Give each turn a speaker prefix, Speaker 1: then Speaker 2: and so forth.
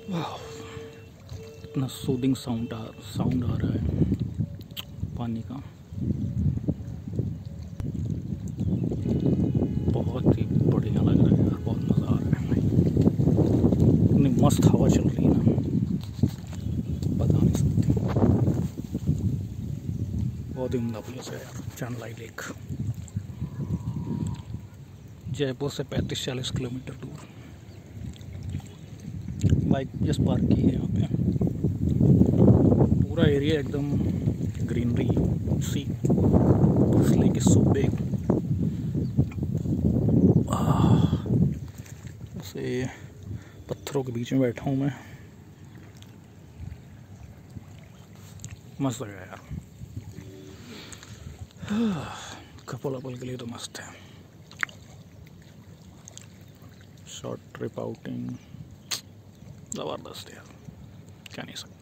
Speaker 1: वाह, इतना soothing sound आ रहा है पानी का। बहुत ही बढ़िया लग रहा है यार, बहुत मज़ा आ रहा है। इतनी मस्त हवा चल रही है ना, बता नहीं सकते। बहुत ही उम्दा प्लेस है यार, चांदलाई लेक। जयपुर से 35-40 किलोमीटर दूर। बाइक जस्ट पार्क की है यहाँ पे। पूरा एरिया एकदम ग्रीनरी सी, इस लेक इज सो बिग। ऐसे पत्थरों के बीच में बैठा हूँ मैं, मस्त लगा यार। कपल के लिए तो मस्त है। शॉर्ट ट्रिप आउटिंग ज़बरदस्त यार, क्या नहीं सकते।